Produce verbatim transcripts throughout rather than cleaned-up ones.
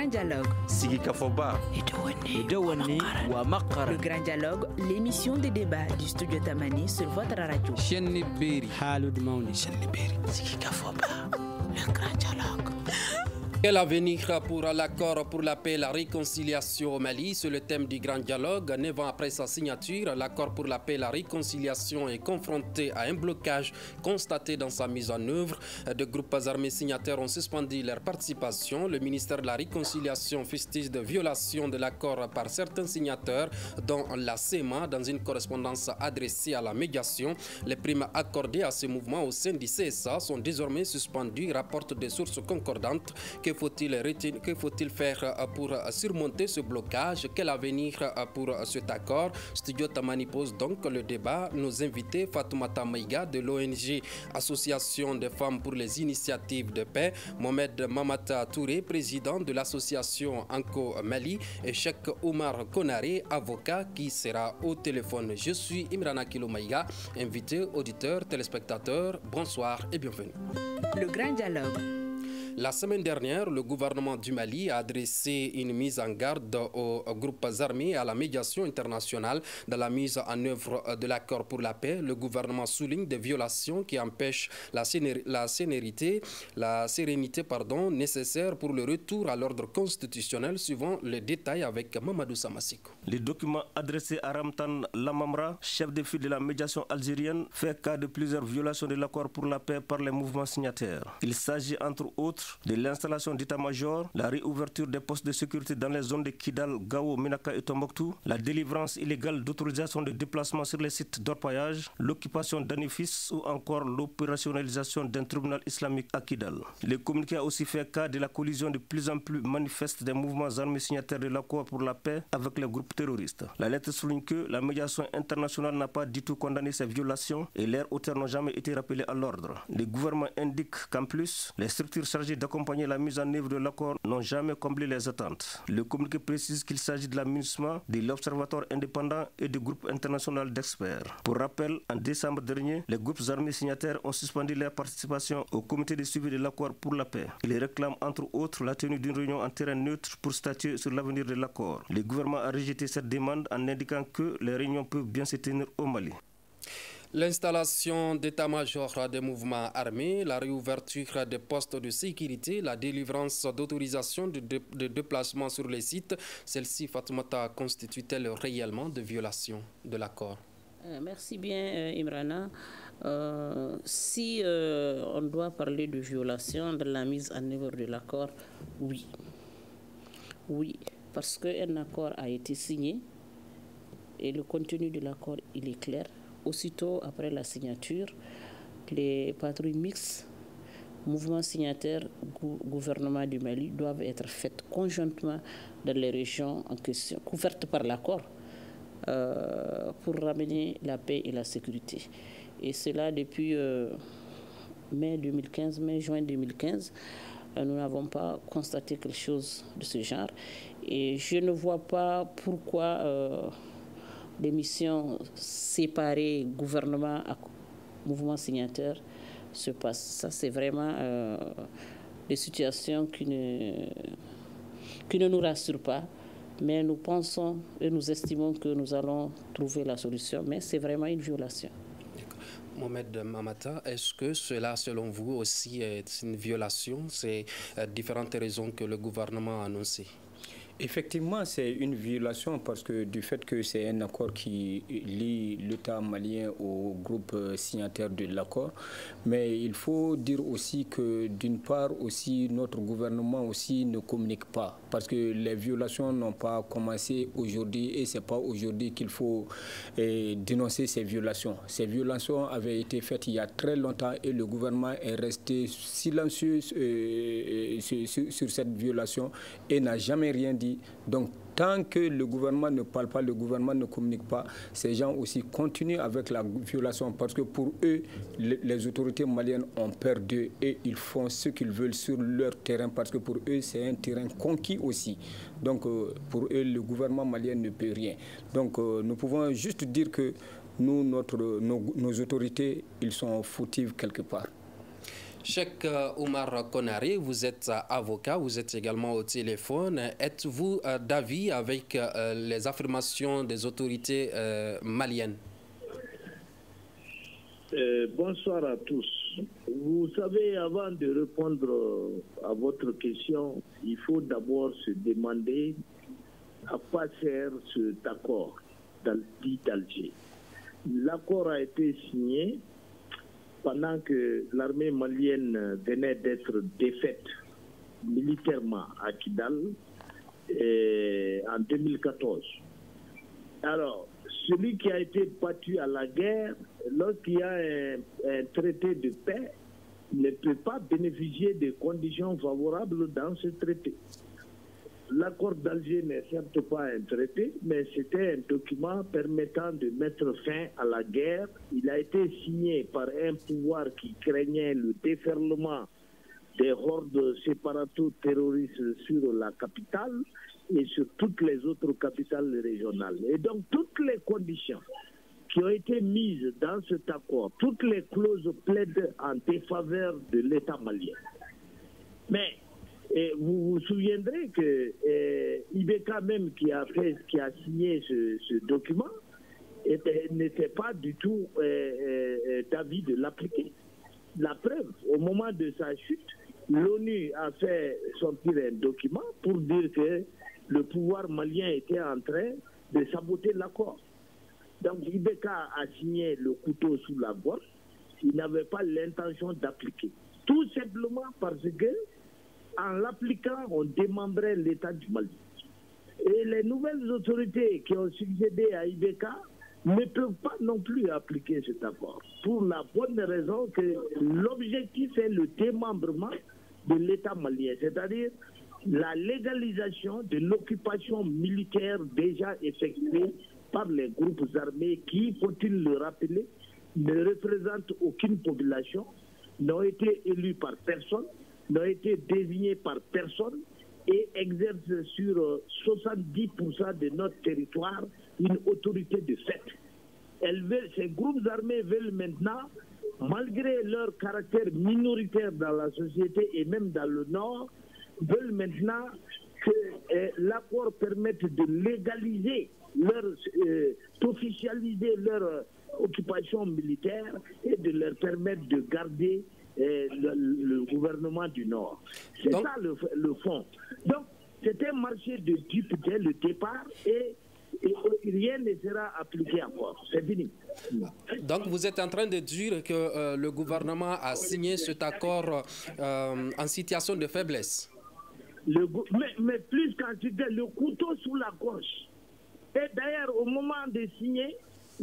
Grand Dialogue. Sigi Kafoba. Le Grand Dialogue, l'émission de débat du studio Tamani sur votre radio. Chenni Beri. Haloud Mauni. Chenni Beri. Sigi Kafoba. Le Grand Dialogue. Quel avenir pour l'accord pour la paix et la réconciliation au Mali? C'est le thème du Grand Dialogue. Neuf ans après sa signature, l'accord pour la paix et la réconciliation est confronté à un blocage constaté dans sa mise en œuvre. Deux groupes armés signataires ont suspendu leur participation. Le ministère de la Réconciliation fustige de violation de l'accord par certains signataires, dont la C E M A, dans une correspondance adressée à la médiation. Les primes accordées à ce mouvement au sein du C S A sont désormais suspendues, rapportent des sources concordantes. Que faut-il que faut-il faire pour surmonter ce blocage? Quel avenir pour cet accord? Studio Tamani pose donc le débat. Nos invités, Fatoumata Maïga de l'O N G Association des femmes pour les initiatives de paix, Mohamed Mamata Touré, président de l'association Anko Mali, et Cheikh Omar Konaré, avocat, qui sera au téléphone. Je suis Imrana Kilo Maïga, invité, auditeur, téléspectateur. Bonsoir et bienvenue. Le Grand Dialogue. La semaine dernière, le gouvernement du Mali a adressé une mise en garde aux groupes armés et à la médiation internationale dans la mise en œuvre de l'accord pour la paix. Le gouvernement souligne des violations qui empêchent la, la, sénérité, la sérénité pardon, nécessaire pour le retour à l'ordre constitutionnel, suivant les détails avec Mamadou Samassiko. Les documents adressés à Ramtan Lamamra, chef de file de la médiation algérienne, fait cas de plusieurs violations de l'accord pour la paix par les mouvements signataires. Il s'agit entre autres de l'installation d'état-major, la réouverture des postes de sécurité dans les zones de Kidal, Gao, Menaka et Tombouctou, la délivrance illégale d'autorisation de déplacement sur les sites d'orpaillage, l'occupation d'édifices ou encore l'opérationnalisation d'un tribunal islamique à Kidal. Le communiqué a aussi fait cas de la collision de plus en plus manifeste des mouvements armés signataires de l'accord pour la paix avec les groupes terroristes. La lettre souligne que la médiation internationale n'a pas du tout condamné ces violations et leurs auteurs n'ont jamais été rappelés à l'ordre. Le gouvernement indique qu'en plus, les structures chargées d'accompagner la mise en œuvre de l'accord n'ont jamais comblé les attentes. Le communiqué précise qu'il s'agit de la MINUSMA, de l'Observatoire indépendant et du groupe international d'experts. Pour rappel, en décembre dernier, les groupes armés signataires ont suspendu leur participation au comité de suivi de l'accord pour la paix. Ils réclament entre autres la tenue d'une réunion en terrain neutre pour statuer sur l'avenir de l'accord. Le gouvernement a rejeté cette demande en indiquant que les réunions peuvent bien se tenir au Mali. L'installation d'état-major des mouvements armés, la réouverture des postes de sécurité, la délivrance d'autorisation de, de, de déplacement sur les sites, celle-ci, Fatoumata, constitue-t-elle réellement de violation de l'accord? euh, Merci bien, euh, Imrana. Euh, si euh, on doit parler de violation de la mise en œuvre de l'accord, oui. Oui, parce qu'un accord a été signé et le contenu de l'accord, il est clair. Aussitôt après la signature, les patrouilles mixtes, mouvements signataires, gou gouvernement du Mali doivent être faites conjointement dans les régions en question, couvertes par l'accord, euh, pour ramener la paix et la sécurité. Et cela depuis euh, mai deux mille quinze, mai-juin deux mille quinze, euh, nous n'avons pas constaté quelque chose de ce genre. Et je ne vois pas pourquoi... Euh, des missions séparées, gouvernement à mouvement signataire, se passent. Ça, c'est vraiment euh, des situations qui ne, qui ne nous rassurent pas. Mais nous pensons et nous estimons que nous allons trouver la solution. Mais c'est vraiment une violation. Mohamed Mamata, est-ce que cela, selon vous, aussi est une violation? C'est euh, différentes raisons que le gouvernement a annoncées. Effectivement, c'est une violation parce que du fait que c'est un accord qui lie l'État malien au groupe signataire de l'accord. Mais il faut dire aussi que d'une part aussi notre gouvernement aussi ne communique pas parce que les violations n'ont pas commencé aujourd'hui et c'est pas aujourd'hui qu'il faut eh, dénoncer ces violations. Ces violations avaient été faites il y a très longtemps et le gouvernement est resté silencieux eh, sur, sur, sur cette violation et n'a jamais rien dit. Donc, tant que le gouvernement ne parle pas, le gouvernement ne communique pas, ces gens aussi continuent avec la violation parce que pour eux, les autorités maliennes ont peur d'eux et ils font ce qu'ils veulent sur leur terrain parce que pour eux, c'est un terrain conquis aussi. Donc, pour eux, le gouvernement malien ne peut rien. Donc, nous pouvons juste dire que nous, notre, nos, nos autorités, ils sont fautives quelque part. Cheikh Oumar Konaré, vous êtes avocat, vous êtes également au téléphone. Êtes-vous d'avis avec les affirmations des autorités maliennes? Euh, bonsoir à tous. Vous savez, avant de répondre à votre question, il faut d'abord se demander à quoi sert cet accord dit d'Alger. L'accord a été signé pendant que l'armée malienne venait d'être défaite militairement à Kidal et en deux mille quatorze. Alors, celui qui a été battu à la guerre, lorsqu'il y a un, un traité de paix, ne peut pas bénéficier des conditions favorables dans ce traité. L'accord d'Alger n'est certes pas un traité, mais c'était un document permettant de mettre fin à la guerre. Il a été signé par un pouvoir qui craignait le déferlement des hordes séparato-terroristes sur la capitale et sur toutes les autres capitales régionales. Et donc toutes les conditions qui ont été mises dans cet accord, toutes les clauses plaident en défaveur de l'État malien. Mais et vous vous souviendrez que euh, I B K même qui a, fait, qui a signé ce, ce document n'était pas du tout euh, euh, d'avis de l'appliquer. La preuve, au moment de sa chute, l'ONU a fait sortir un document pour dire que le pouvoir malien était en train de saboter l'accord. Donc I B K a signé le couteau sous la gorge, il n'avait pas l'intention d'appliquer. Tout simplement parce que en l'appliquant, on démembrait l'État du Mali. Et les nouvelles autorités qui ont succédé à I B K ne peuvent pas non plus appliquer cet accord. Pour la bonne raison que l'objectif est le démembrement de l'État malien, c'est-à-dire la légalisation de l'occupation militaire déjà effectuée par les groupes armés qui, faut-il le rappeler, ne représentent aucune population, n'ont été élus par personne, n'ont été désignés par personne et exercent sur soixante-dix pour cent de notre territoire une autorité de fait. Elles veulent, ces groupes armés veulent maintenant, malgré leur caractère minoritaire dans la société et même dans le Nord, veulent maintenant que euh, l'accord permette de légaliser, leur, euh, d'officialiser leur euh, occupation militaire et de leur permettre de garder euh, le, le gouvernement du Nord. C'est Donc... ça le, le fond. Donc, c'est un marché de dupes dès le départ et, et rien ne sera appliqué encore. C'est fini. Donc, vous êtes en train de dire que euh, le gouvernement a signé cet accord euh, en situation de faiblesse. Le, mais, mais plus qu'en situation, le couteau sous la gorge. Et d'ailleurs, au moment de signer,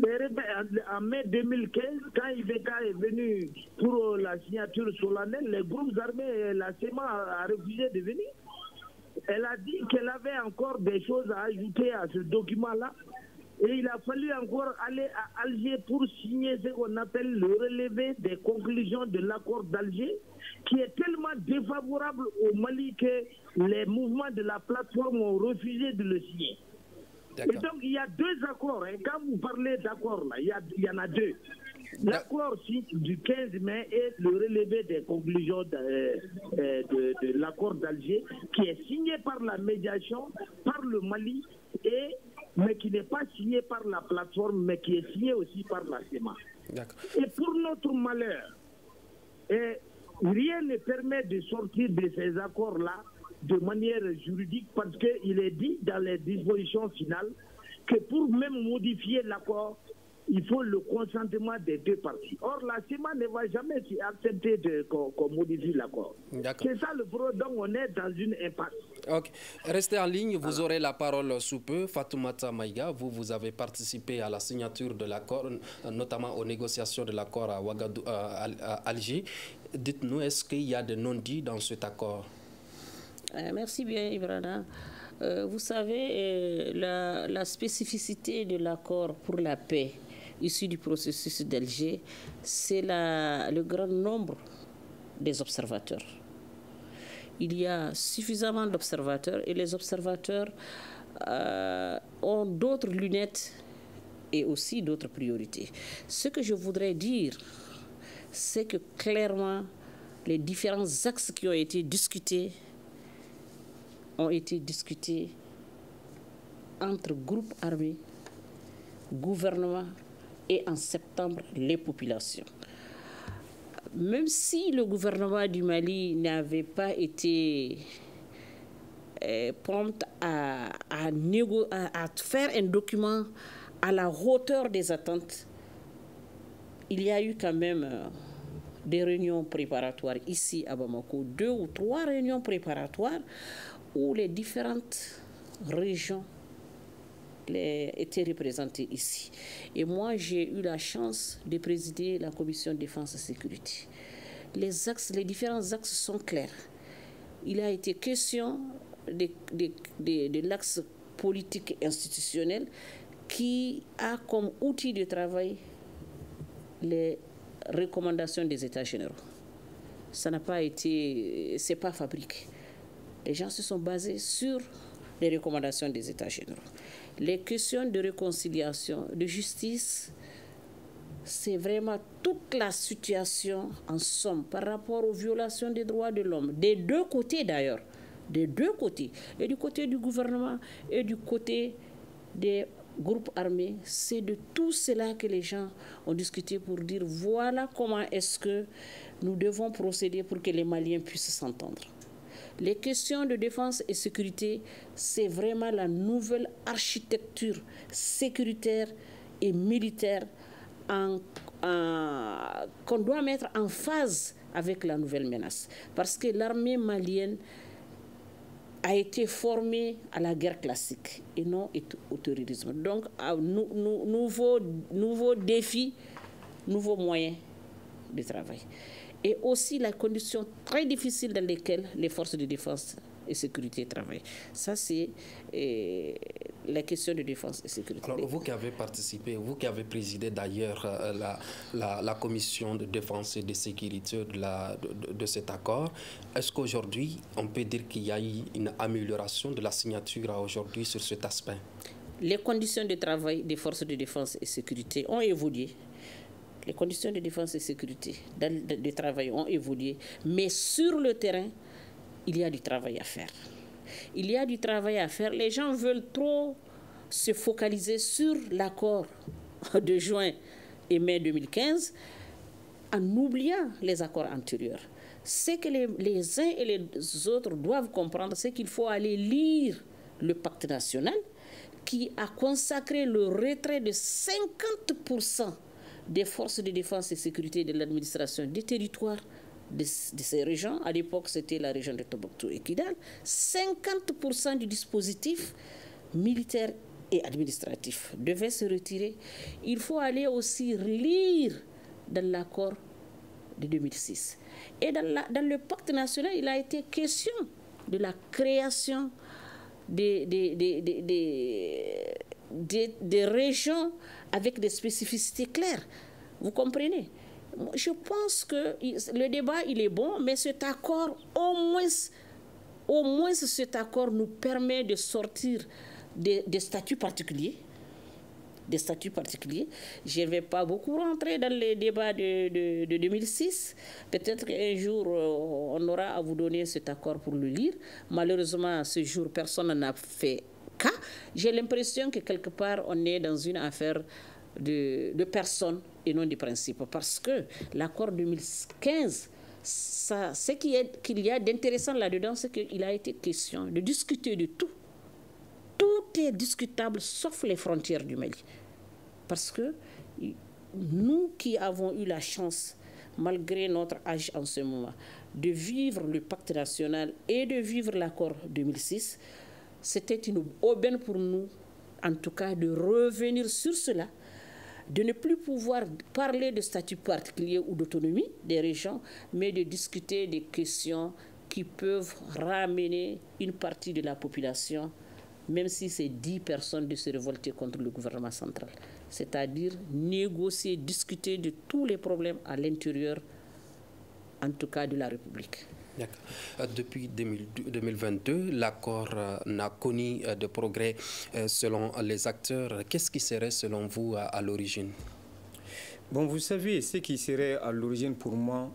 en mai deux mille quinze, quand I B K est venu pour la signature solennelle, les groupes armés, la C E M A a refusé de venir. Elle a dit qu'elle avait encore des choses à ajouter à ce document-là. Et il a fallu encore aller à Alger pour signer ce qu'on appelle le relevé des conclusions de l'accord d'Alger, qui est tellement défavorable au Mali que les mouvements de la plateforme ont refusé de le signer. Et donc il y a deux accords. Hein. Quand vous parlez d'accord, là, il y, a, il y en a deux. L'accord du quinze mai et le relevé des conclusions de, de, de, de l'accord d'Alger, qui est signé par la médiation, par le Mali, et, mais qui n'est pas signé par la plateforme, mais qui est signé aussi par la C E M A. Et pour notre malheur, et rien ne permet de sortir de ces accords-là de manière juridique, parce qu'il est dit dans les dispositions finales que pour même modifier l'accord, il faut le consentement des deux parties. Or, la C E M A ne va jamais accepter qu'on qu'on modifie l'accord. C'est ça le problème, donc on est dans une impasse. Ok. Restez en ligne, vous Alors. aurez la parole sous peu. Fatoumata Maïga, vous, vous avez participé à la signature de l'accord, notamment aux négociations de l'accord à, Ouagadou, à, à Alger. Dites-nous, est-ce qu'il y a des non-dits dans cet accord? Euh, merci bien, Ibrana. Euh, vous savez, euh, la, la spécificité de l'accord pour la paix issu du processus d'Alger, c'est le grand nombre des observateurs. Il y a suffisamment d'observateurs et les observateurs euh, ont d'autres lunettes et aussi d'autres priorités. Ce que je voudrais dire, c'est que clairement, les différents axes qui ont été discutés ont été discutés entre groupes armés, gouvernement et en septembre, les populations. Même si le gouvernement du Mali n'avait pas été euh, prompt à, à, négo- à, à faire un document à la hauteur des attentes, il y a eu quand même euh, des réunions préparatoires ici à Bamako, deux ou trois réunions préparatoires où les différentes régions les, étaient représentées ici. Et moi, j'ai eu la chance de présider la commission défense et sécurité. Les axes, les différents axes sont clairs. Il a été question de, de, de, de l'axe politique et institutionnel qui a comme outil de travail les recommandations des États généraux. Ça n'a pas été, c'est pas fabriqué. Les gens se sont basés sur les recommandations des États généraux. Les questions de réconciliation, de justice, c'est vraiment toute la situation en somme par rapport aux violations des droits de l'homme, des deux côtés d'ailleurs, des deux côtés, et du côté du gouvernement et du côté des groupes armés. C'est de tout cela que les gens ont discuté pour dire voilà comment est-ce que nous devons procéder pour que les Maliens puissent s'entendre. Les questions de défense et sécurité, c'est vraiment la nouvelle architecture sécuritaire et militaire en, en, qu'on doit mettre en phase avec la nouvelle menace. Parce que l'armée malienne a été formée à la guerre classique et non au terrorisme. Donc, à nou, nou, nouveau, nouveau défi, nouveaux moyens de travail. Et aussi la condition très difficile dans lesquelles les forces de défense et sécurité travaillent. Ça, c'est euh, la question de défense et sécurité. Alors, vous qui avez participé, vous qui avez présidé d'ailleurs euh, la, la, la commission de défense et de sécurité de, la, de, de cet accord, est-ce qu'aujourd'hui, on peut dire qu'il y a eu une amélioration de la signature aujourd'hui sur cet aspect? Les conditions de travail des forces de défense et sécurité ont évolué. Les conditions de défense et sécurité de, de travail ont évolué, mais sur le terrain, il y a du travail à faire. Il y a du travail à faire. Les gens veulent trop se focaliser sur l'accord de juin et mai deux mille quinze en oubliant les accords antérieurs. Ce que les, les uns et les autres doivent comprendre, c'est qu'il faut aller lire le pacte national qui a consacré le retrait de cinquante pour cent des forces de défense et sécurité de l'administration des territoires de, de ces régions. À l'époque, c'était la région de Tombouctou et Kidal. cinquante pour cent du dispositif militaire et administratif devait se retirer. Il faut aller aussi lire dans l'accord de deux mille six. Et dans, la, dans le pacte national, il a été question de la création des, des, des, des, des, des, des régions avec des spécificités claires. Vous comprenez? Je pense que le débat, il est bon, mais cet accord, au moins, au moins cet accord nous permet de sortir des, des statuts particuliers. Des statuts particuliers. Je ne vais pas beaucoup rentrer dans les débats de, de, de deux mille six. Peut-être qu'un jour, on aura à vous donner cet accord pour le lire. Malheureusement, ce jour, personne n'en a fait cas. J'ai l'impression que quelque part, on est dans une affaire de, de personnes et non de principes. Parce que l'accord deux mille quinze, ça, ce qu'il y a, qu'il y a d'intéressant là-dedans, c'est qu'il a été question de discuter de tout. Tout est discutable sauf les frontières du Mali. Parce que nous qui avons eu la chance, malgré notre âge en ce moment, de vivre le pacte national et de vivre l'accord deux mille six, c'était une aubaine pour nous, en tout cas, de revenir sur cela, de ne plus pouvoir parler de statut particulier ou d'autonomie des régions, mais de discuter des questions qui peuvent ramener une partie de la population, même si c'est dix personnes, de se révolter contre le gouvernement central. C'est-à-dire négocier, discuter de tous les problèmes à l'intérieur, en tout cas de la République. Depuis deux mille vingt-deux, l'accord n'a connu de progrès selon les acteurs. Qu'est-ce qui serait selon vous à l'origine? Bon, vous savez, ce qui serait à l'origine pour moi,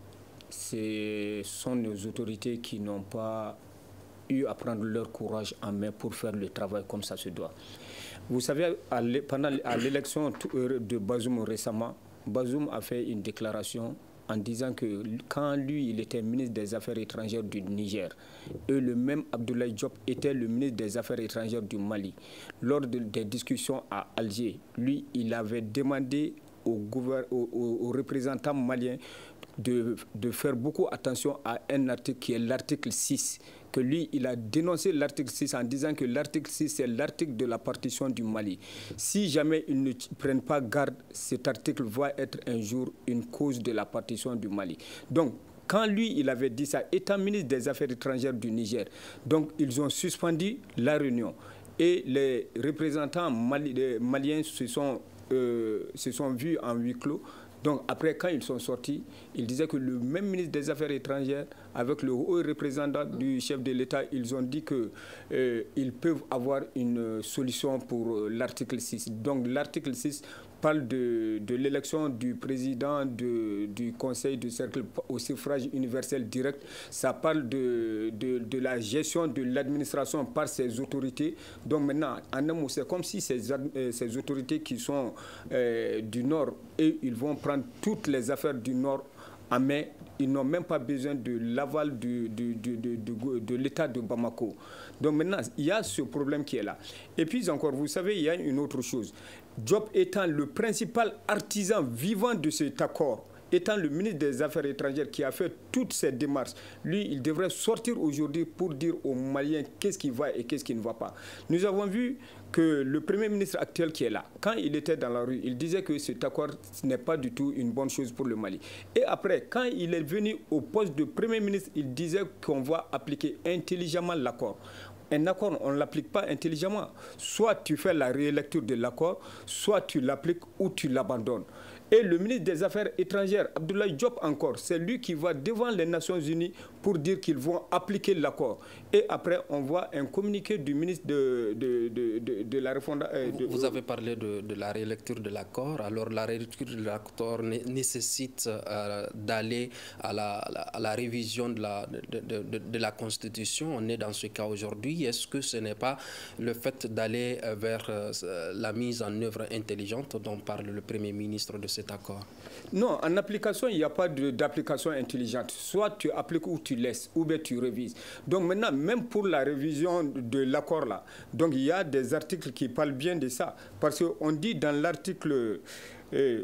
ce sont nos autorités qui n'ont pas eu à prendre leur courage en main pour faire le travail comme ça se doit. Vous savez, à pendant à l'élection de Bazoum récemment, Bazoum a fait une déclaration en disant que quand lui, il était ministre des Affaires étrangères du Niger, et le même Abdoulaye Diop était le ministre des Affaires étrangères du Mali, lors de, des discussions à Alger, lui, il avait demandé aux, aux, aux représentants maliens de, de faire beaucoup attention à un article qui est l'article six, que lui, il a dénoncé l'article six en disant que l'article six, c'est l'article de la partition du Mali. Si jamais ils ne prennent pas garde, cet article va être un jour une cause de la partition du Mali. Donc, quand lui, il avait dit ça, étant ministre des Affaires étrangères du Niger, donc ils ont suspendu la réunion. Et les représentants mali, les maliens se sont, euh, se sont vus en huis clos. Donc après, quand ils sont sortis, ils disaient que le même ministre des Affaires étrangères, avec le haut représentant du chef de l'État, ils ont dit qu'ils euh, peuvent avoir une solution pour euh, l'article six. Donc l'article six parle de, de l'élection du président de, du conseil de cercle au suffrage universel direct. Ça parle de, de, de la gestion de l'administration par ses autorités. Donc maintenant, en un mot, c'est comme si ces, ces autorités qui sont euh, du Nord, et ils vont prendre toutes les affaires du Nord en main. Ils n'ont même pas besoin de l'aval de, de, de, de, de, de l'État de Bamako. Donc maintenant, il y a ce problème qui est là. Et puis encore, vous savez, il y a une autre chose. Diop étant le principal artisan vivant de cet accord, étant le ministre des Affaires étrangères qui a fait toutes ces démarches, lui, il devrait sortir aujourd'hui pour dire aux Maliens qu'est-ce qui va et qu'est-ce qui ne va pas. Nous avons vu que le Premier ministre actuel qui est là, quand il était dans la rue, il disait que cet accord n'est pas du tout une bonne chose pour le Mali. Et après, quand il est venu au poste de Premier ministre, il disait qu'on va appliquer intelligemment l'accord. Un accord, on ne l'applique pas intelligemment. Soit tu fais la rélecture de l'accord, soit tu l'appliques ou tu l'abandonnes. Et le ministre des Affaires étrangères, Abdoulaye Diop encore, c'est lui qui va devant les Nations Unies pour dire qu'ils vont appliquer l'accord. Et après, on voit un communiqué du ministre de, de, de, de, de la refondation. Euh, Vous avez parlé de, de la rélecture de l'accord. Alors, la rélecture de l'accord nécessite euh, d'aller à la, à la révision de la, de, de, de, de la Constitution. On est dans ce cas aujourd'hui. Est-ce que ce n'est pas le fait d'aller vers euh, la mise en œuvre intelligente dont parle le Premier ministre de cet accord? Non, en application, il n'y a pas d'application intelligente. Soit tu appliques ou tu laisses, ou bien tu révises. Donc maintenant, même pour la révision de l'accord là, donc il y a des articles qui parlent bien de ça. Parce qu'on dit dans l'article... Euh,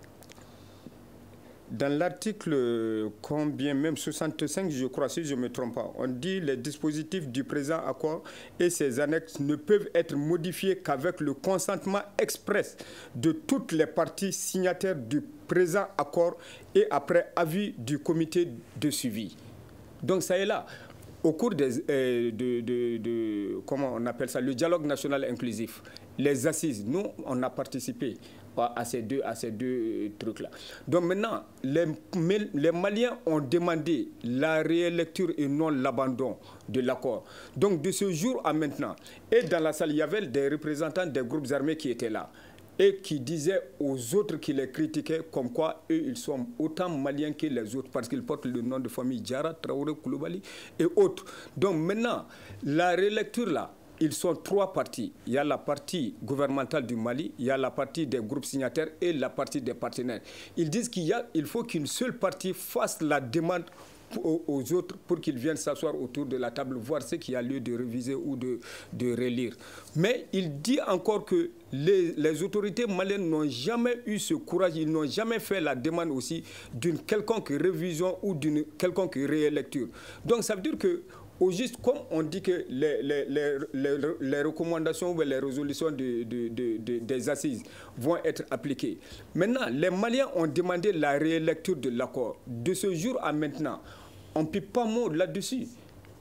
Dans l'article combien même soixante-cinq, je crois, si je ne me trompe pas, on dit les dispositifs du présent accord et ses annexes ne peuvent être modifiés qu'avec le consentement express de toutes les parties signataires du présent accord et après avis du comité de suivi. Donc ça est là. Au cours des, euh, de, de, de, comment on appelle ça, le dialogue national inclusif, les assises, nous, on a participé à ces deux, à ces deux trucs-là. Donc maintenant, les, les Maliens ont demandé la réélecture et non l'abandon de l'accord. Donc de ce jour à maintenant, et dans la salle, il y avait des représentants des groupes armés qui étaient là et qui disaient aux autres qui les critiquaient comme quoi eux, ils sont autant maliens que les autres parce qu'ils portent le nom de famille Diarra, Traoré, Koulibaly et autres. Donc maintenant, la réélecture là, ils sont trois parties. Il y a la partie gouvernementale du Mali, il y a la partie des groupes signataires et la partie des partenaires. Ils disent qu'il y a, il faut qu'une seule partie fasse la demande aux, aux autres pour qu'ils viennent s'asseoir autour de la table, voir ce qu'il y a lieu de réviser ou de, de relire. Mais il dit encore que les, les autorités maliennes n'ont jamais eu ce courage, ils n'ont jamais fait la demande aussi d'une quelconque révision ou d'une quelconque réélecture. Donc ça veut dire que au juste, comme on dit que les, les, les, les, les recommandations ou les résolutions de, de, de, de, des assises vont être appliquées. Maintenant, les Maliens ont demandé la réélecture de l'accord. De ce jour à maintenant, on ne peut pas mot là-dessus.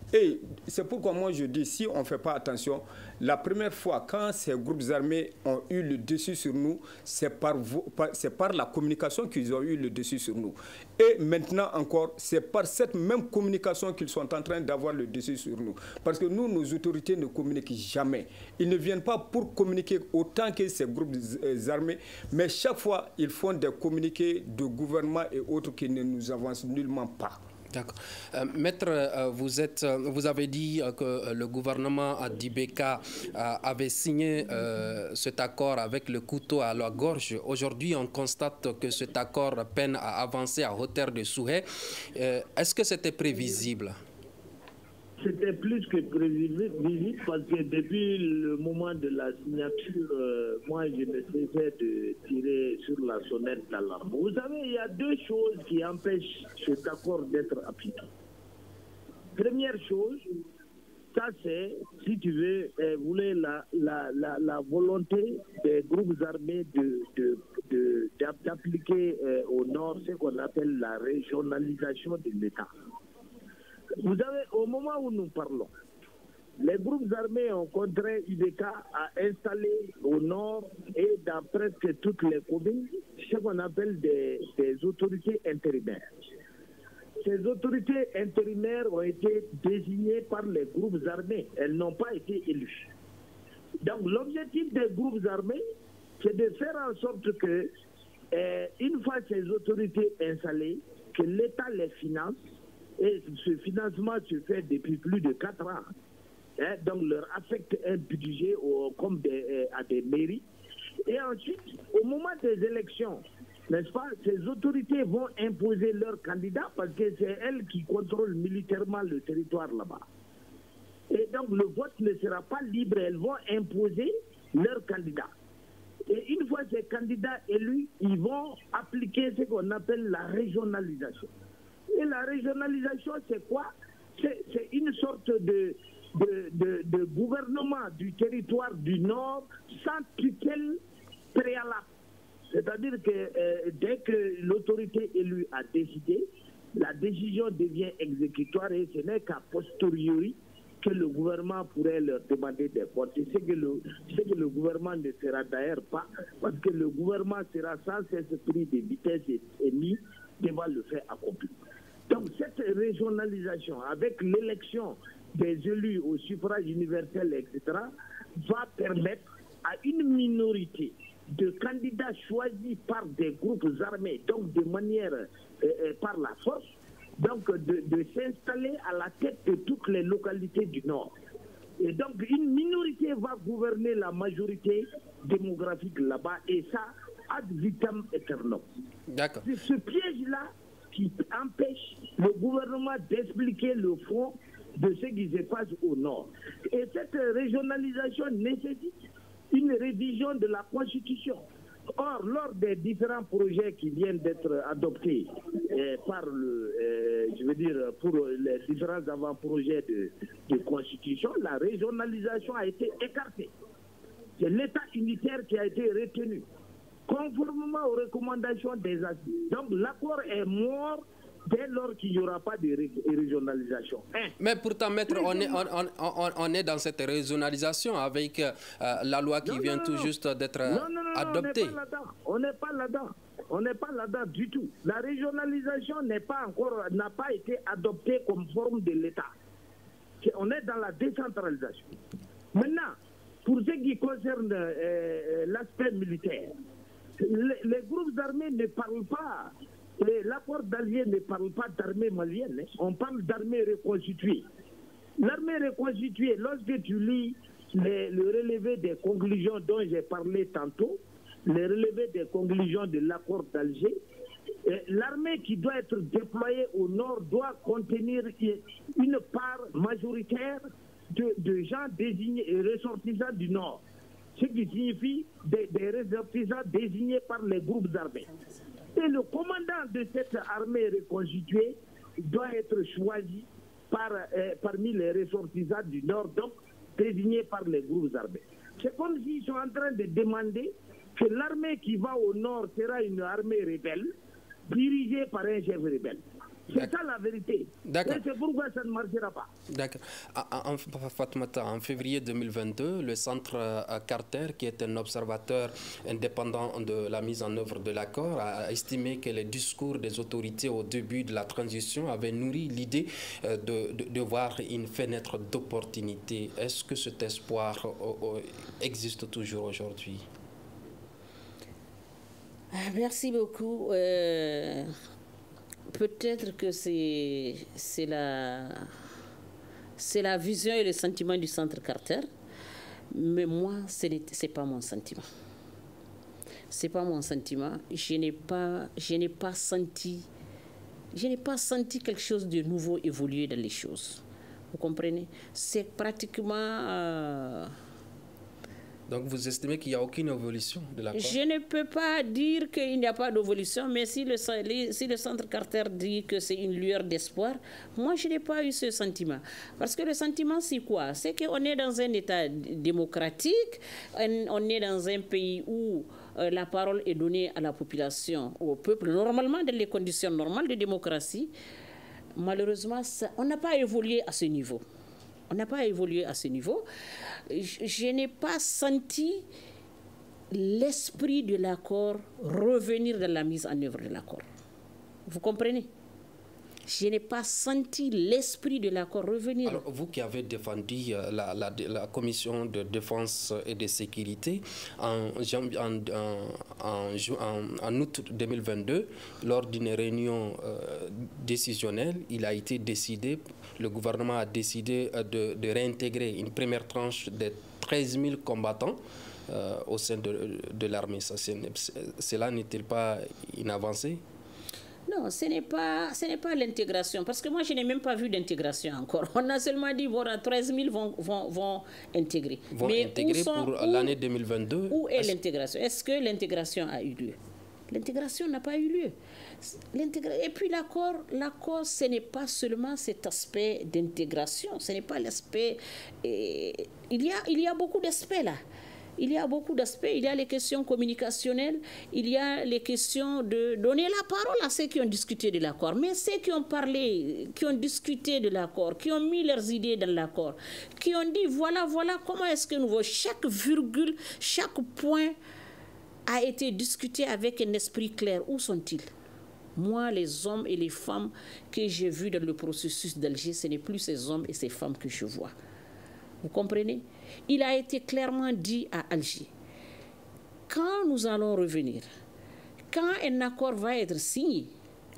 Et c'est pourquoi moi je dis, si on ne fait pas attention, la première fois quand ces groupes armés ont eu le dessus sur nous, c'est par, par, par la communication qu'ils ont eu le dessus sur nous. Et maintenant encore, c'est par cette même communication qu'ils sont en train d'avoir le dessus sur nous. Parce que nous, nos autorités ne communiquent jamais. Ils ne viennent pas pour communiquer autant que ces groupes armés, mais chaque fois, ils font des communiqués de gouvernement et autres qui ne nous avancent nullement pas. D'accord. Euh, Maître, euh, vous, êtes, euh, vous avez dit euh, que euh, le gouvernement d'Ibeka euh, avait signé euh, cet accord avec le couteau à la gorge. Aujourd'hui, on constate que cet accord peine à avancer à hauteur de souhait. Euh, Est-ce que c'était prévisible? C'était plus que prévisible parce que depuis le moment de la signature, euh, moi je ne cessais de tirer sur la sonnette d'alarme. Vous savez, il y a deux choses qui empêchent cet accord d'être appliqué. Première chose, ça c'est, si tu veux, euh, vous voulez la, la, la, la volonté des groupes armés de, de, de, d'appliquer euh, au nord ce qu'on appelle la régionalisation de l'État. Vous savez, au moment où nous parlons, les groupes armés ont contraint Ibeka à installer au nord et dans presque toutes les communes ce qu'on appelle des, des autorités intérimaires. Ces autorités intérimaires ont été désignées par les groupes armés. Elles n'ont pas été élues. Donc l'objectif des groupes armés, c'est de faire en sorte que, euh, une fois ces autorités installées, que l'État les finance. Et ce financement se fait depuis plus de quatre ans. Hein, donc, leur affecte un budget au, comme des, euh, à des mairies. Et ensuite, au moment des élections, n'est-ce pas, ces autorités vont imposer leurs candidats parce que c'est elles qui contrôlent militairement le territoire là-bas. Et donc, le vote ne sera pas libre. Elles vont imposer leurs candidats. Et une fois ces candidats élus, ils vont appliquer ce qu'on appelle la régionalisation. Et la régionalisation, c'est quoi? C'est une sorte de, de, de, de gouvernement du territoire du Nord sans tutelle préalable. C'est-à-dire que euh, dès que l'autorité élue a décidé, la décision devient exécutoire et ce n'est qu'à posteriori que le gouvernement pourrait leur demander des comptes. C'est ce que le, ce que le gouvernement ne fera d'ailleurs pas, parce que le gouvernement sera sans cesse pris de vitesse et, et mis devant le fait accompli. Donc cette régionalisation, avec l'élection des élus au suffrage universel, et cetera, va permettre à une minorité de candidats choisis par des groupes armés, donc de manière euh, euh, par la force, donc de, de s'installer à la tête de toutes les localités du Nord. Et donc une minorité va gouverner la majorité démographique là-bas, et ça, ad vitam aeternum. D'accord. C'est ce piège-là qui empêche le gouvernement d'expliquer le fond de ce qui se passe au Nord. Et cette régionalisation nécessite une révision de la Constitution. Or, lors des différents projets qui viennent d'être adoptés euh, par le, euh, je veux dire, pour les différents avant-projets de, de Constitution, la régionalisation a été écartée. C'est l'État unitaire qui a été retenu, conformément aux recommandations des assises. Donc l'accord est mort dès lors qu'il n'y aura pas de ré régionalisation. Hein? Mais pourtant, maître, on est, on, on, on est dans cette régionalisation avec euh, la loi qui non, vient non, tout non. juste d'être adoptée. adoptée. On n'est pas là-dedans. On n'est pas là-dedans du tout. La régionalisation n'est pas encore, n'a pas été adoptée comme forme de l'État. On est dans la décentralisation. Maintenant, pour ce qui concerne euh, l'aspect militaire, les, les groupes armés ne parlent pas, l'accord d'Alger ne parle pas d'armée malienne, hein. On parle d'armée reconstituée. L'armée reconstituée, lorsque tu lis les, le relevé des conclusions dont j'ai parlé tantôt, le relevé des conclusions de l'accord d'Alger, l'armée qui doit être déployée au nord doit contenir une part majoritaire de, de gens désignés et ressortissants du nord, ce qui signifie des, des ressortissants désignés par les groupes armés. Et le commandant de cette armée reconstituée doit être choisi par, euh, parmi les ressortissants du nord, donc désignés par les groupes armés. C'est comme s'ils sont en train de demander que l'armée qui va au nord sera une armée rebelle, dirigée par un chef rebelle. C'est ça la la vérité. D'accord. Et c'est pourquoi ça ne marchera pas. D'accord. En, en, Fatoumata, en février deux mille vingt-deux, le Centre euh, Carter, qui est un observateur indépendant de la mise en œuvre de l'accord, a estimé que les discours des autorités au début de la transition avaient nourri l'idée euh, de, de, de voir une fenêtre d'opportunité. Est-ce que cet espoir euh, euh, existe toujours aujourd'hui? Merci beaucoup. Euh, peut-être que c'est c'est la, c'est la vision et le sentiment du Centre Carter, mais moi, ce n'est pas mon sentiment. Ce n'est pas mon sentiment. Je n'ai pas, je n'ai pas senti, je n'ai pas senti quelque chose de nouveau évoluer dans les choses. Vous comprenez? C'est pratiquement... Euh, Donc vous estimez qu'il n'y a aucune évolution de l'accord? Je ne peux pas dire qu'il n'y a pas d'évolution, mais si le, si le Centre Carter dit que c'est une lueur d'espoir, moi je n'ai pas eu ce sentiment. Parce que le sentiment c'est quoi? C'est qu'on est dans un État démocratique, on est dans un pays où euh, la parole est donnée à la population, au peuple, normalement dans les conditions normales de démocratie. Malheureusement, ça, on n'a pas évolué à ce niveau. On n'a pas évolué à ce niveau. Je, je n'ai pas senti l'esprit de l'accord revenir dans la mise en œuvre de l'accord. Vous comprenez? Je n'ai pas senti l'esprit de l'accord revenir. Alors, vous qui avez défendu la, la, la commission de défense et de sécurité en, en, en, en, en août deux mille vingt-deux, lors d'une réunion euh, décisionnelle, il a été décidé, le gouvernement a décidé de, de réintégrer une première tranche de treize mille combattants euh, au sein de, de l'armée. Cela n'est-il pas une avancée? Non, ce n'est pas, ce n'est pas l'intégration, parce que moi, je n'ai même pas vu d'intégration encore. On a seulement dit, voilà, treize mille vont, vont, vont intégrer. Vont Mais intégrer sont, pour l'année deux mille vingt-deux. Où est l'intégration? Est-ce que l'intégration a eu lieu? L'intégration n'a pas eu lieu. Et puis l'accord, l'accord, ce n'est pas seulement cet aspect d'intégration, ce n'est pas l'aspect... Eh, il y a, il y a beaucoup d'aspects là. Il y a beaucoup d'aspects. Il y a les questions communicationnelles, il y a les questions de donner la parole à ceux qui ont discuté de l'accord. Mais ceux qui ont parlé, qui ont discuté de l'accord, qui ont mis leurs idées dans l'accord, qui ont dit voilà, voilà comment est-ce que nous voyons chaque virgule, chaque point a été discuté avec un esprit clair. Où sont-ils? Moi, les hommes et les femmes que j'ai vus dans le processus d'Alger, ce n'est plus ces hommes et ces femmes que je vois. Vous comprenez? Il a été clairement dit à Alger, quand nous allons revenir, quand un accord va être signé,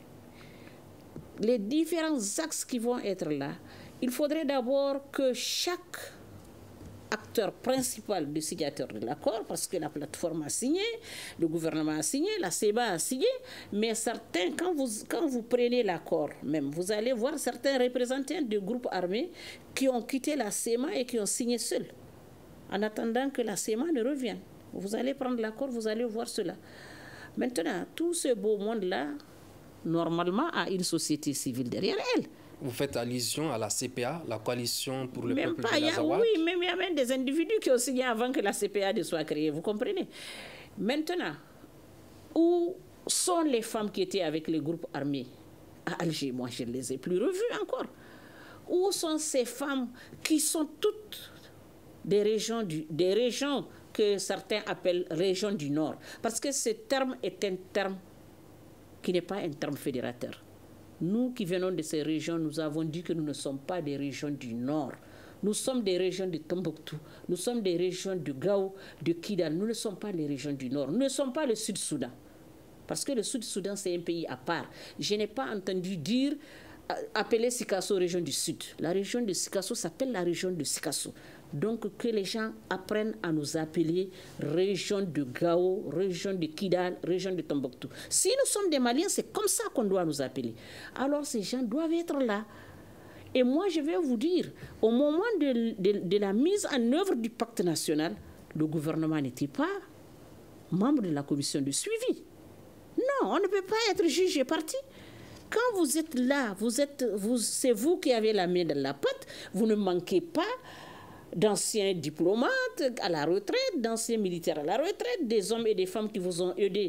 les différents axes qui vont être là, il faudrait d'abord que chaque acteur principal du signateur de l'accord, parce que la plateforme a signé, le gouvernement a signé, la C E B A a signé, mais certains, quand vous, quand vous prenez l'accord même, vous allez voir certains représentants de groupes armés qui ont quitté la C E M A et qui ont signé seuls, en attendant que la C E M A ne revienne. Vous allez prendre l'accord, vous allez voir cela. Maintenant, tout ce beau monde-là, normalement, a une société civile derrière elle. Vous faites allusion à la C P A, la coalition pour le même peuple pas, de l'Azawad? Oui, même il y a même des individus qui ont signé avant que la C P A ne soit créée, vous comprenez? Maintenant, où sont les femmes qui étaient avec les groupes armés à Alger? Moi, je ne les ai plus revues encore. Où sont ces femmes qui sont toutes des régions, du, des régions que certains appellent régions du Nord? Parce que ce terme est un terme qui n'est pas un terme fédérateur. Nous qui venons de ces régions, nous avons dit que nous ne sommes pas des régions du Nord. Nous sommes des régions de Tombouctou, nous sommes des régions de Gao, de Kidal. Nous ne sommes pas les régions du Nord. Nous ne sommes pas le Sud-Soudan. Parce que le Sud-Soudan, c'est un pays à part. Je n'ai pas entendu dire, appeler Sikasso région du Sud. La région de Sikasso s'appelle la région de Sikasso. Donc, que les gens apprennent à nous appeler région de Gao, région de Kidal, région de Tombouctou. Si nous sommes des Maliens, c'est comme ça qu'on doit nous appeler. Alors, ces gens doivent être là. Et moi, je vais vous dire, au moment de, de, de la mise en œuvre du pacte national, le gouvernement n'était pas membre de la commission de suivi. Non, on ne peut pas être juge et parti. Quand vous êtes là, vous êtes, vous, c'est vous qui avez la main dans la pâte, vous ne manquez pas d'anciens diplomates à la retraite, d'anciens militaires à la retraite, des hommes et des femmes qui vous ont aidé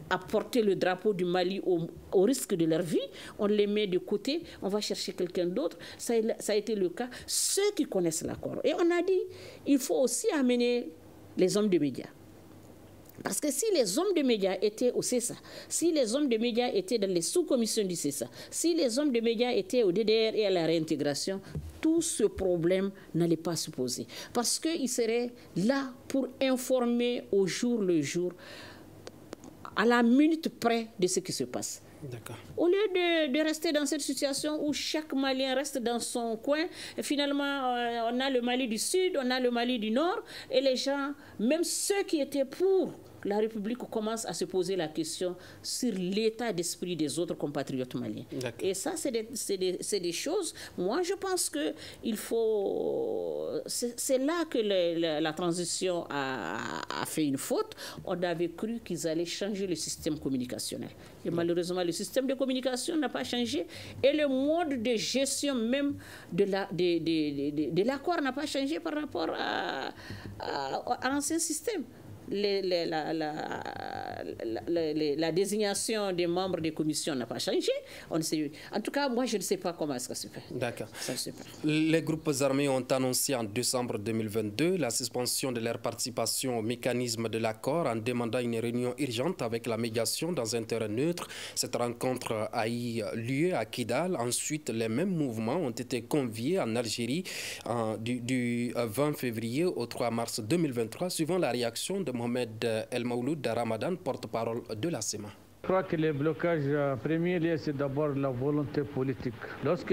à porter le drapeau du Mali au, au risque de leur vie, on les met de côté, on va chercher quelqu'un d'autre. Ça, ça a été le cas. Ceux qui connaissent l'accord. Et on a dit, il faut aussi amener les hommes de médias. Parce que si les hommes de médias étaient au C E S A, si les hommes de médias étaient dans les sous-commissions du C E S A, si les hommes de médias étaient au D D R et à la réintégration, tout ce problème n'allait pas se poser. Parce qu'ils seraient là pour informer au jour le jour, à la minute près de ce qui se passe. Au lieu de, de rester dans cette situation où chaque Malien reste dans son coin, et finalement euh, on a le Mali du Sud, on a le Mali du Nord, et les gens, même ceux qui étaient pour la République, commencent à se poser la question sur l'état d'esprit des autres compatriotes maliens. Et ça, c'est des, des, des choses, moi je pense qu'il faut... C'est là que le, la, la transition a, a fait une faute. On avait cru qu'ils allaient changer le système communicationnel. Et malheureusement, le système de communication n'a pas changé. Et le mode de gestion même de l'accord la, de, de, de, de, de n'a pas changé par rapport à, à, à l'ancien système. Les, les, la, la, la, la, la désignation des membres des commissions n'a pas changé. On sait, en tout cas, moi, je ne sais pas comment ça se fait. D'accord. Les groupes armés ont annoncé en décembre deux mille vingt-deux la suspension de leur participation au mécanisme de l'accord en demandant une réunion urgente avec la médiation dans un terrain neutre. Cette rencontre a eu lieu à Kidal. Ensuite, les mêmes mouvements ont été conviés en Algérie en, du, du vingt février au trois mars deux mille vingt-trois, suivant la réaction de Mohamed El Maouloud Ramadan, porte-parole de la S E M A. Je crois que les blocages, en premier lieu, c'est d'abord la volonté politique. Lorsque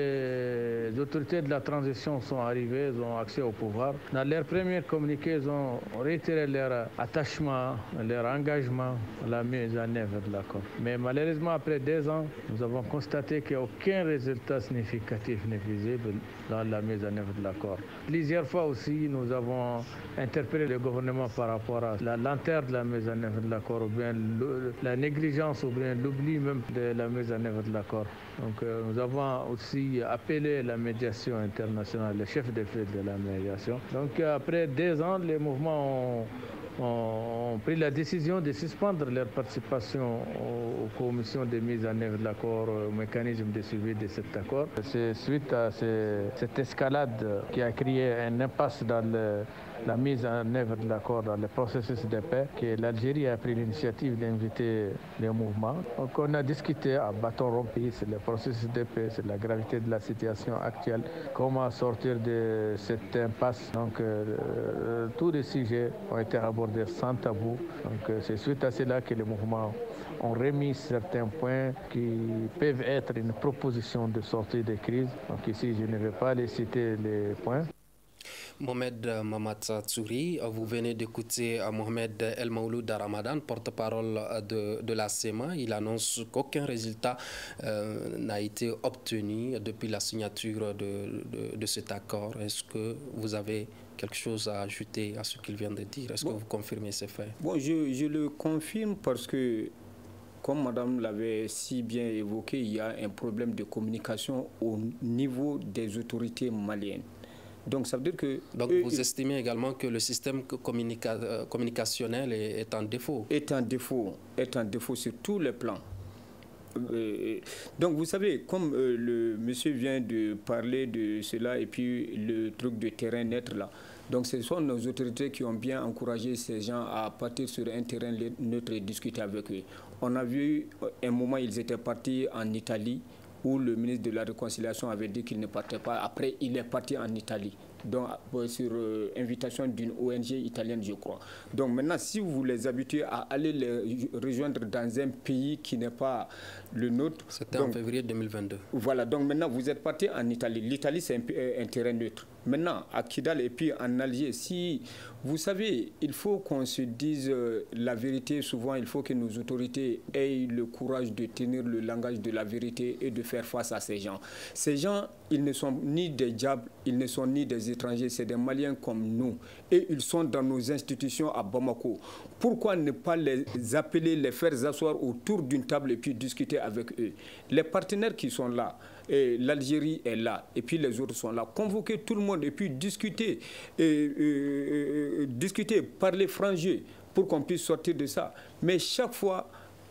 les autorités de la transition sont arrivées, ils ont accès au pouvoir. Dans leur premier communiqué, ils ont réitéré leur attachement, leur engagement à la mise en œuvre de l'accord. Mais malheureusement, après deux ans, nous avons constaté qu'il n'y a aucun résultat significatif n'est visible dans la mise en œuvre de l'accord. Plusieurs fois aussi, nous avons interpellé le gouvernement par rapport à la lenteur de la mise en œuvre de l'accord ou bien la négligence ou bien l'oubli même de la mise en œuvre de l'accord. Donc euh, nous avons aussi appelé la médiation internationale, le chef de file de la médiation. Donc euh, après deux ans, les mouvements ont, ont, ont pris la décision de suspendre leur participation aux, aux commissions de mise en œuvre de l'accord, au mécanisme de suivi de cet accord. C'est suite à ce, cette escalade qui a créé un impasse dans le la mise en œuvre de l'accord dans le processus de paix, que l'Algérie a pris l'initiative d'inviter les mouvements. Donc on a discuté à bâton rompu sur le processus de paix, sur la gravité de la situation actuelle, comment sortir de cette impasse. Donc euh, tous les sujets ont été abordés sans tabou. Donc euh, c'est suite à cela que les mouvements ont remis certains points qui peuvent être une proposition de sortie de crise. Donc ici, je ne vais pas les citer les points. Mohamed Mamata Tsouri, vous venez d'écouter Mohamed El Maouloud Ramadan, porte-parole de, de la S E M A. Il annonce qu'aucun résultat euh, n'a été obtenu depuis la signature de, de, de cet accord. Est-ce que vous avez quelque chose à ajouter à ce qu'il vient de dire? Est-ce bon, que vous confirmez ces faits? Bon, je, je le confirme parce que, comme Madame l'avait si bien évoqué, il y a un problème de communication au niveau des autorités maliennes. Donc, ça veut dire que... Donc, eux, vous estimez également que le système communica communicationnel est, est en défaut? Est en défaut, est en défaut sur tous les plans. Euh, donc, vous savez, comme euh, le monsieur vient de parler de cela et puis le truc de terrain net là, donc ce sont nos autorités qui ont bien encouragé ces gens à partir sur un terrain neutre et discuter avec eux. On a vu un moment, ils étaient partis en Italie, où le ministre de la Réconciliation avait dit qu'il ne partait pas. Après, il est parti en Italie, donc sur euh, invitation d'une O N G italienne, je crois. Donc maintenant, si vous les habituez à aller les rejoindre dans un pays qui n'est pas le nôtre... C'était en février deux mille vingt-deux. Voilà, donc maintenant, vous êtes parti en Italie. L'Italie, c'est un, un terrain neutre. Maintenant, à Kidal et puis en Alger, si... Vous savez, il faut qu'on se dise euh, la vérité. Souvent, il faut que nos autorités aient le courage de tenir le langage de la vérité et de faire face à ces gens. Ces gens, ils ne sont ni des diables, ils ne sont ni des étrangers, c'est des Maliens comme nous. Et ils sont dans nos institutions à Bamako. Pourquoi ne pas les appeler, les faire s'asseoir autour d'une table et puis discuter avec eux? Les partenaires qui sont là, l'Algérie est là, et puis les autres sont là. Convoquer tout le monde et puis discuter, et, et, et, discuter, parler franc jeu pour qu'on puisse sortir de ça. Mais chaque fois,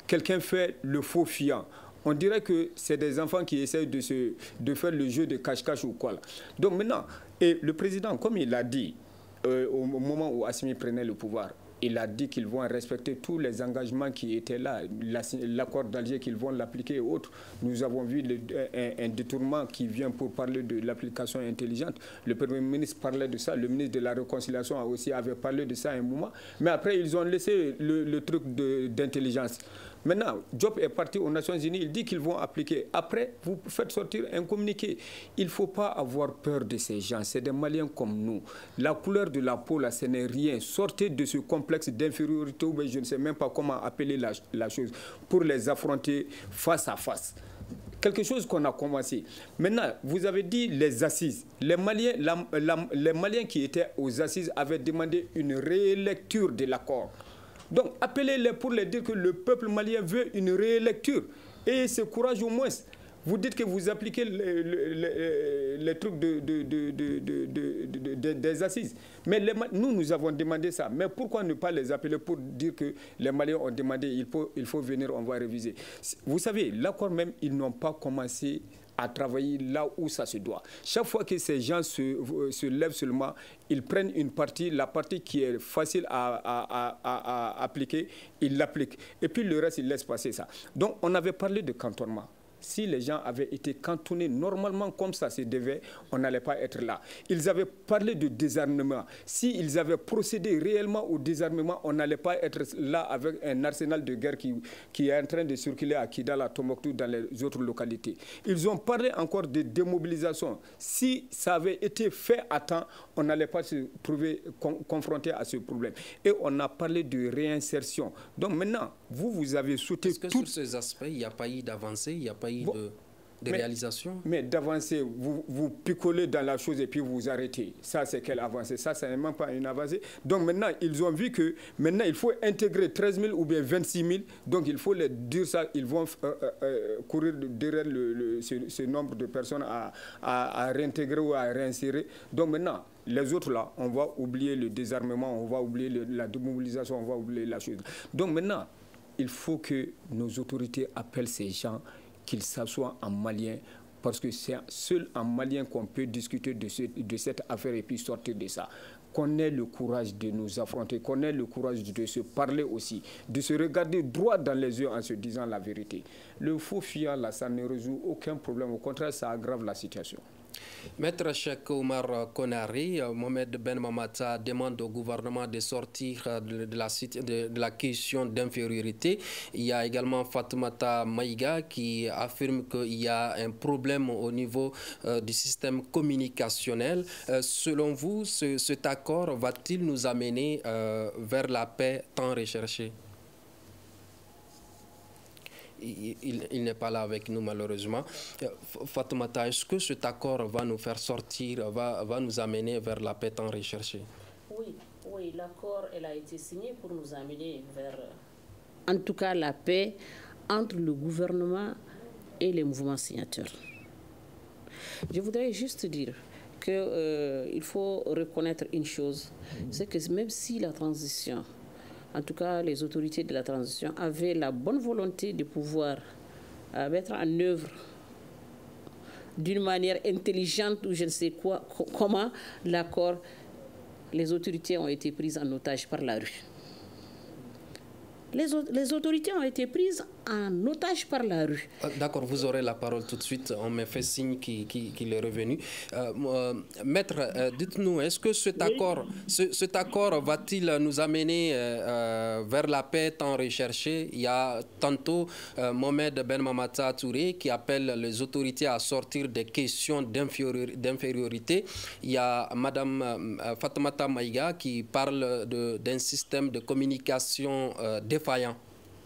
quelqu'un fait le faux fiant, on dirait que c'est des enfants qui essayent de, se, de faire le jeu de cache-cache ou quoi. Là. Donc maintenant, et le président, comme il l'a dit euh, au moment où Assimi prenait le pouvoir, il a dit qu'ils vont respecter tous les engagements qui étaient là, l'accord d'Alger, qu'ils vont l'appliquer et autres. Nous avons vu le, un, un détournement qui vient pour parler de l'application intelligente. Le Premier ministre parlait de ça, le ministre de la Réconciliation a aussi avait parlé de ça à un moment. Mais après, ils ont laissé le, le truc d'intelligence. Maintenant, Diop est parti aux Nations Unies, il dit qu'ils vont appliquer. Après, vous faites sortir un communiqué. Il ne faut pas avoir peur de ces gens. C'est des Maliens comme nous. La couleur de la peau, là, ce n'est rien. Sortez de ce complexe d'infériorité, ou je ne sais même pas comment appeler la, la chose, pour les affronter face à face. Quelque chose qu'on a commencé. Maintenant, vous avez dit les assises. Les Maliens, la, la, les Maliens qui étaient aux assises avaient demandé une rélecture de l'accord. Donc, appelez-les pour les dire que le peuple malien veut une réélecture. Et c'est courage au moins. Vous dites que vous appliquez les, les, les, les trucs de, de, de, de, de, de, de, des assises. Mais les, nous, nous avons demandé ça. Mais pourquoi ne pas les appeler pour dire que les Maliens ont demandé, il faut, il faut venir, on va réviser. Vous savez, l'accord même, ils n'ont pas commencé à travailler là où ça se doit. Chaque fois que ces gens se, se lèvent seulement, ils prennent une partie, la partie qui est facile à, à, à, à, à appliquer, ils l'appliquent. Et puis le reste, ils laissent passer ça. Donc on avait parlé de cantonnement. Si les gens avaient été cantonnés normalement comme ça se devait, on n'allait pas être là. Ils avaient parlé de désarmement. S'ils avaient procédé réellement au désarmement, on n'allait pas être là avec un arsenal de guerre qui, qui est en train de circuler à Kidal, à Tombouctou, dans les autres localités. Ils ont parlé encore de démobilisation. Si ça avait été fait à temps, on n'allait pas se trouver con, confronté à ce problème. Et on a parlé de réinsertion. Donc maintenant, vous, vous avez sauté... Est-ce que tout... sur ces aspects, il n'y a pas eu d'avancée, il n'y a pas eu Bon, de, de mais, réalisation. Mais d'avancer, vous, vous picolez dans la chose et puis vous arrêtez. Ça, c'est quelle avancée? Ça, c'est même pas une avancée. Donc maintenant, ils ont vu que maintenant, il faut intégrer treize mille ou bien vingt-six mille. Donc il faut les dire ça. Ils vont euh, euh, courir derrière le, le, ce, ce nombre de personnes à, à, à réintégrer ou à réinsérer. Donc maintenant, les autres là, on va oublier le désarmement, on va oublier le, la démobilisation, on va oublier la chose. Donc maintenant, il faut que nos autorités appellent ces gens, qu'ils s'assoient en malien, parce que c'est seul en malien qu'on peut discuter de, ce, de cette affaire et puis sortir de ça. Qu'on ait le courage de nous affronter, qu'on ait le courage de se parler aussi, de se regarder droit dans les yeux en se disant la vérité. Le faux fiant, là, ça ne résout aucun problème. Au contraire, ça aggrave la situation. Maître Cheikh Oumar Konaré, Mohamed Ben Mamata demande au gouvernement de sortir de, de, la, de, de la question d'infériorité. Il y a également Fatoumata Maïga qui affirme qu'il y a un problème au niveau euh, du système communicationnel. Euh, selon vous, ce, cet accord va-t-il nous amener euh, vers la paix tant recherchée? Il, il, il n'est pas là avec nous malheureusement. Fatoumata, est-ce que cet accord va nous faire sortir, va, va nous amener vers la paix tant recherchée? Oui, oui, l'accord a été signé pour nous amener vers, en tout cas, la paix entre le gouvernement et les mouvements signataires. Je voudrais juste dire qu'il euh, faut reconnaître une chose, c'est que même si la transition, en tout cas, les autorités de la transition avaient la bonne volonté de pouvoir euh, mettre en œuvre d'une manière intelligente ou je ne sais quoi, comment l'accord, les autorités ont été prises en otage par la rue. Les, les autorités ont été prises en otage par la rue. D'accord, vous aurez la parole tout de suite. On me fait signe qu'il qui, qui est revenu. Euh, euh, maître, euh, dites-nous, est-ce que cet accord, ce, cet accord va-t-il nous amener euh, vers la paix tant recherchée? Il y a tantôt euh, Mohamed Ben Mamata Touré qui appelle les autorités à sortir des questions d'infériorité. Il y a Madame euh, Fatoumata Maïga qui parle d'un système de communication euh, défaillant.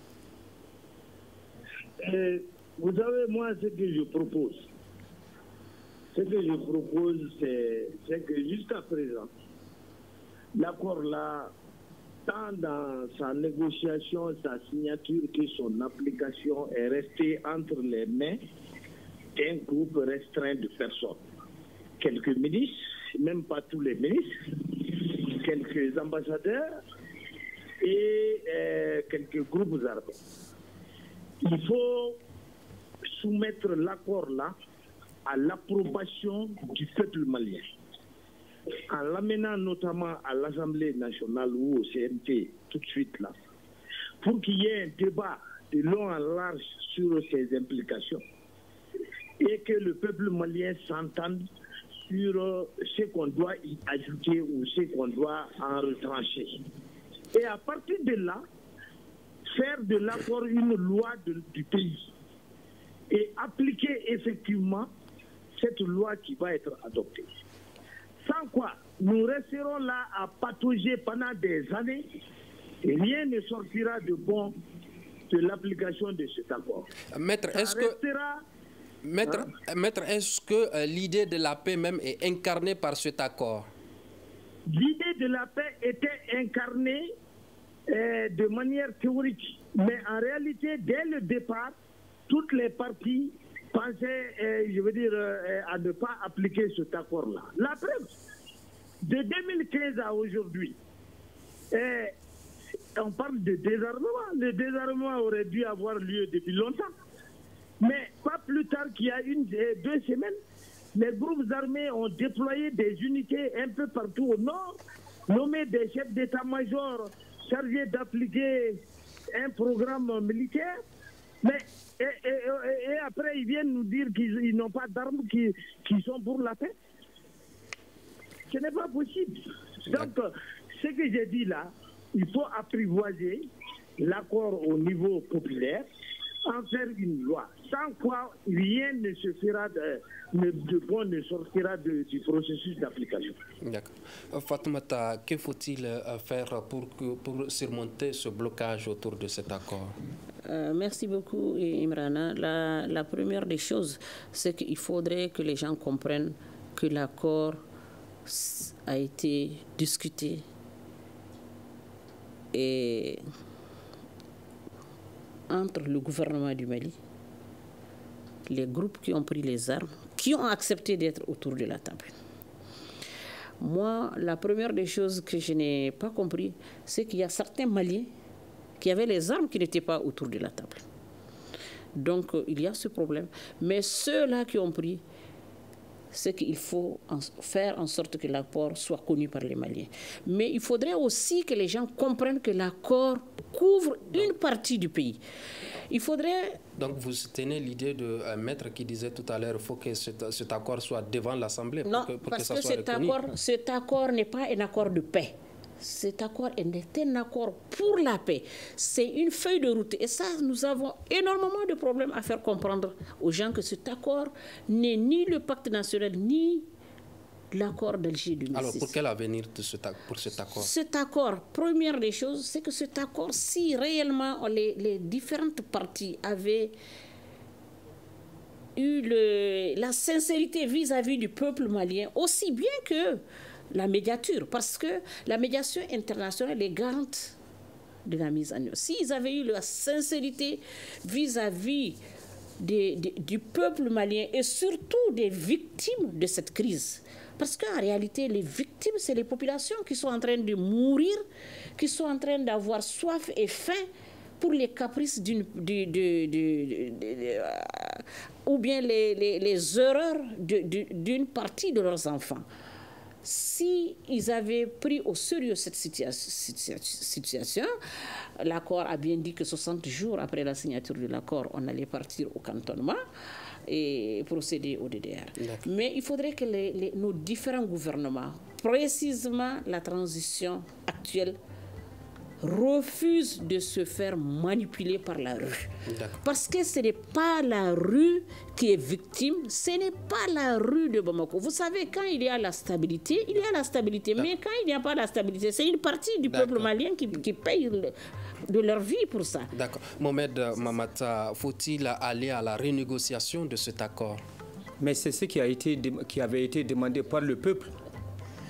Euh, vous savez, moi, ce que je propose, ce que je propose, c'est que jusqu'à présent, l'accord là, tant dans sa négociation, sa signature, que son application est restée entre les mains d'un groupe restreint de personnes. Quelques ministres, même pas tous les ministres, quelques ambassadeurs et euh, quelques groupes armés. il faut soumettre l'accord là à l'approbation du peuple malien, en l'amenant notamment à l'Assemblée nationale ou au C N T tout de suite là, pour qu'il y ait un débat de long en large sur ces implications et que le peuple malien s'entende sur ce qu'on doit y ajouter ou ce qu'on doit en retrancher. Et à partir de là, faire de l'accord une loi de, du pays et appliquer effectivement cette loi qui va être adoptée. Sans quoi, nous resterons là à patauger pendant des années et rien ne sortira de bon de l'application de cet accord. Maître, est-ce que... Maître, hein? Maître, est-ce que euh, l'idée de la paix même est incarnée par cet accord? L'idée de la paix était incarnée euh, de manière théorique, mais en réalité, dès le départ, toutes les parties pensaient, euh, je veux dire, euh, à ne pas appliquer cet accord-là. La preuve, de deux mille quinze à aujourd'hui, euh, on parle de désarmement. Le désarmement aurait dû avoir lieu depuis longtemps. Mais pas plus tard qu'il y a une, deux semaines, les groupes armés ont déployé des unités un peu partout au nord, nommé des chefs d'état-major chargés d'appliquer un programme militaire. Mais et, et, et après, ils viennent nous dire qu'ils n'ont pas d'armes qui, qui sont pour la paix. Ce n'est pas possible. Donc, ce que j'ai dit là, il faut apprivoiser l'accord au niveau populaire, en faire une loi, sans quoi rien ne se fera de, de bon ne sortira de, du processus d'application. D'accord. Fatoumata, que faut-il faire pour, que, pour surmonter ce blocage autour de cet accord? Euh, merci beaucoup, Imrana. La, la première des choses, c'est qu'il faudrait que les gens comprennent que l'accord a été discuté et entre le gouvernement du Mali, les groupes qui ont pris les armes, qui ont accepté d'être autour de la table. Moi, la première des choses que je n'ai pas compris, c'est qu'il y a certains Maliens qui avaient les armes qui n'étaient pas autour de la table. Donc, il y a ce problème. Mais ceux-là qui ont pris, c'est qu'il faut en faire en sorte que l'accord soit connu par les Maliens. Mais il faudrait aussi que les gens comprennent que l'accord couvre une partie du pays. Il faudrait... Donc vous soutenez l'idée de un maître qui disait tout à l'heure qu'il faut que cet, cet accord soit devant l'Assemblée pour non, que, pour parce que ça que soit cet reconnu. accord, cet accord n'est pas un accord de paix. Cet accord est un accord pour la paix. C'est une feuille de route. Et ça, nous avons énormément de problèmes à faire comprendre aux gens que cet accord n'est ni le pacte national, ni l'accord d'Alger deux mille six. Alors, pour quel avenir de cet, pour cet accord? Cet accord, première des choses, c'est que cet accord, si réellement les, les différentes parties avaient eu le, la sincérité vis-à-vis du peuple malien, aussi bien que la médiature, parce que la médiation internationale est garante de la mise en œuvre. S'ils avaient eu la sincérité vis-à-vis des, des, du peuple malien et surtout des victimes de cette crise, parce qu'en réalité, les victimes, c'est les populations qui sont en train de mourir, qui sont en train d'avoir soif et faim pour les caprices d'une, de, de, de, de, de, euh, ou bien les, les, les erreurs d'une partie de leurs enfants. Si ils avaient pris au sérieux cette situation, l'accord a bien dit que soixante jours après la signature de l'accord, on allait partir au cantonnement et procéder au D D R. Mais il faudrait que les, les, nos différents gouvernements, précisément la transition actuelle, refusent de se faire manipuler par la rue. Parce que ce n'est pas la rue qui est victime, ce n'est pas la rue de Bamako. Vous savez, quand il y a la stabilité, il y a la stabilité. Mais quand il n'y a pas la stabilité, c'est une partie du peuple malien qui, qui paye le, de leur vie pour ça. D'accord. Mohamed Mamata, faut-il aller à la renégociation de cet accord? Mais c'est ce qui, a été, qui avait été demandé par le peuple.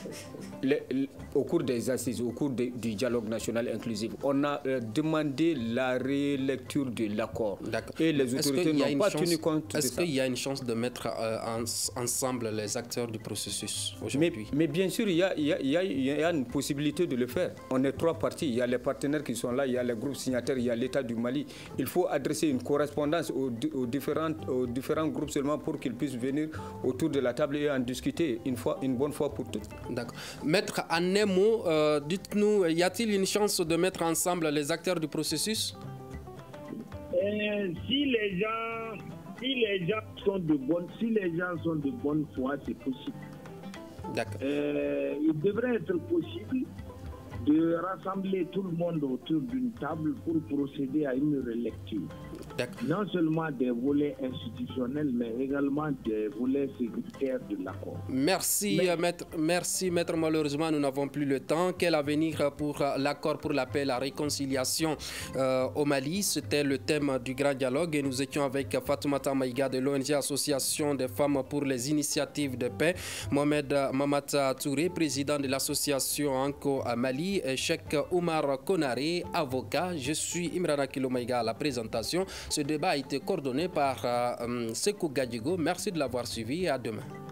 les, les, au cours des assises, au cours de, du dialogue national inclusif, on a euh, demandé la relecture de l'accord. Et les autorités n'ont pas tenu compte de ça. Est-ce qu'il y a une chance de mettre euh, en, ensemble les acteurs du processus aujourd'hui? mais, mais bien sûr, il y, a, il, y a, il, y a, il y a une possibilité de le faire. On est trois parties. Il y a les partenaires qui sont là, il y a les groupes signataires, il y a l'État du Mali. Il faut adresser une correspondance aux, aux, différents, aux différents groupes seulement pour qu'ils puissent venir autour de la table et en discuter une, fois, une bonne fois pour toutes. D'accord. Maître, en un mot, euh, dites-nous, y a-t-il une chance de mettre ensemble les acteurs du processus? euh, si, les gens, si, les gens sont de bonne, si les gens sont de bonne foi, c'est possible. D'accord. Euh, il devrait être possible de rassembler tout le monde autour d'une table pour procéder à une relecture. Non seulement des volets institutionnels, mais également des volets sécuritaires de l'accord. Merci, mais... maître. Merci, maître. Malheureusement, nous n'avons plus le temps. Quel avenir pour l'accord pour la paix et la réconciliation euh, au Mali? C'était le thème du grand dialogue et nous étions avec Fatoumata Maïga de l'O N G Association des femmes pour les initiatives de paix, Mohamed Mamata Touré, président de l'association Anko à Mali, et Cheikh Oumar Konaré, avocat. Je suis Imrana Kilomaïga à la présentation. Ce débat a été coordonné par euh, Sekou Gadjigo. Merci de l'avoir suivi et à demain.